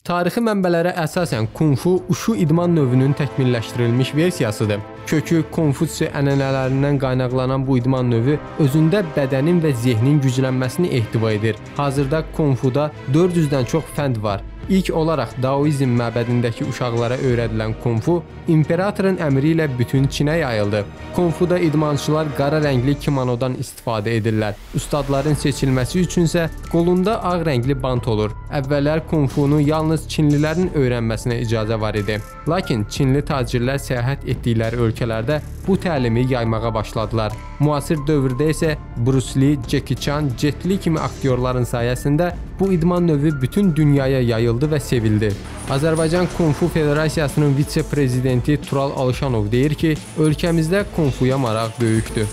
Tarixi mənbələrə əsasən Kung-fu Wushu idman növünün təkmilləşdirilmiş versiyasıdır. Kökü Konfutsi ənənələrindən qaynaqlanan bu idman növü özündə bədənin və zehnin güclənməsini ehtiva edir. Hazırda Kung-fuda 400-dən çox fənd var. İlk olaraq Daoizm məbədindəki uşaqlara öyrədilən Kung-fu imperatorun əmri ilə bütün Çinə yayıldı. Kung-fuda idmançılar qara rəngli kimonodan istifadə edirlər. Ustadların seçilməsi üçünsə qolunda ağ rəngli bant olur. Əvvəllər Kung-funu yalnız Çinlilərin öyrənməsinə icazə var idi. Lakin Çinli tacirlər səyahət etdikləri ölkələrdə bu təlimi yaymağa başladılar. Müasir dövrdə isə Bruce Lee, Jackie Chan, Jet Li kimi aktyorların sayəsində bu idman növü bütün dünyaya yayıldı və sevildi. Azərbaycan Kung-fu Federasiyasının vitse-prezidenti Tural Alışanov deyir ki, ölkəmizdə Kung-fuya maraq böyükdür.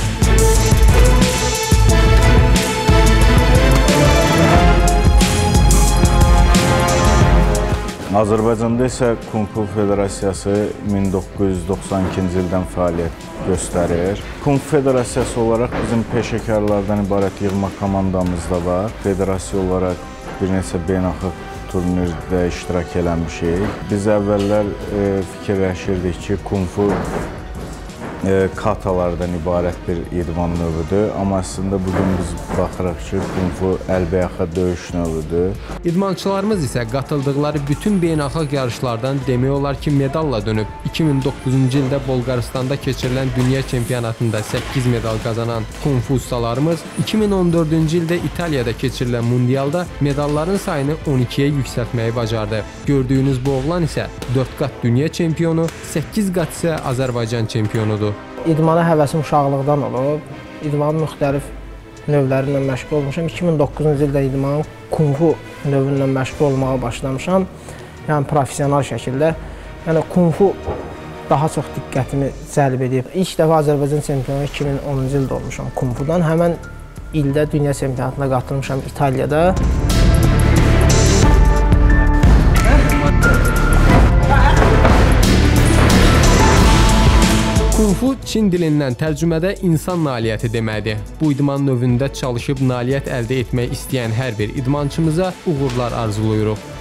Azərbaycanda isə Kung-fu Federasiyası 1992-ci ildən fəaliyyət göstərir. Kung-fu Federasiyası olaraq bizim peşəkarlardan ibarət yığma komandamız da var. Federasiya olaraq bir neçə beynəlxalq turnirdə iştirak eləmişik. Biz əvvəllər fikirləşirdik ki, Kung-fu katalardan ibarət bir idman növüdür. Amma əslində bugün biz baxırıq ki, Kung-fu əlbəyaxa döyüş növüdür. İdmançılarımız isə qatıldıqları bütün beynəlxalq yarışlardan demək olar ki, medalla dönüb. 2009-cu ildə Bolqarıstanda keçirilən dünya çempionatında 8 medal qazanan Kung-fu ustalarımız 2014-cü ildə İtaliyada keçirilən mundialda medalların sayını 12-yə yüksəltməyi bacardı. Gördüyünüz bu oğlan isə 4 qat dünya çempionu, 8 qat isə Azərbaycan çempionudur. İdmana həvəsim uşaqlıqdan olub. İdmanın müxtəlif növləri ilə məşğul olmuşam. 2009-cu ildə idmanın Kung-fu növü ilə məşğul olmağa başlamışam. Yəni professional şəkildə. Yəni Kung-fu daha çox diqqətimi cəlb edib. İlk dəfə Azərbaycan çempionu 2010-cu ildə olmuşam Kung-fudan. Həmən ildə dünya çempionatına qatılmışam İtaliyada. Kung-fu Çin dilindən tərcümədə insan nailiyyəti deməkdir. Bu idman növündə çalışıb nailiyyət əldə etmək istəyən hər bir idmançımıza uğurlar arzuluyuruq.